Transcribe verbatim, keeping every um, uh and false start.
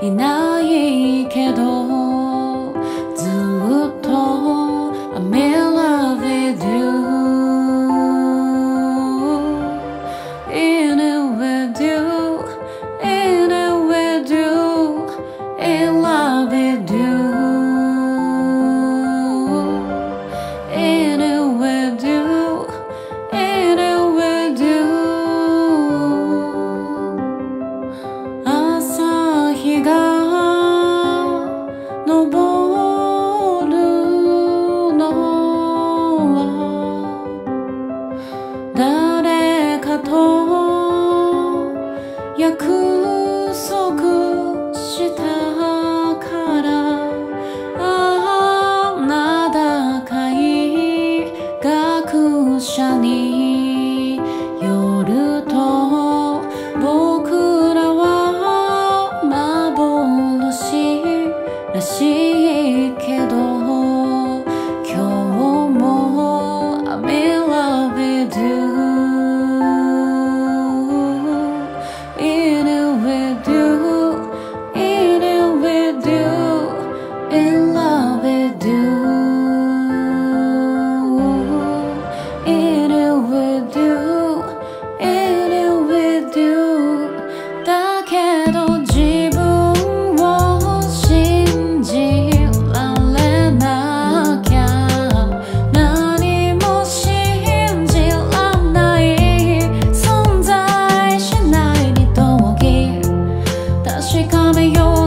いないけどずっと I'm in love with you In it with you In it with you In love with you In it with you In it with you 朝日が昇るのは誰かと約束したからああ名高い学者によると僕らは幻らしいけど今日も I'm in love with you In it with you In it with you In love with you In it with you In it with you だけど自分を信じられなきゃ何も信じらない存在しない二等義確かめよう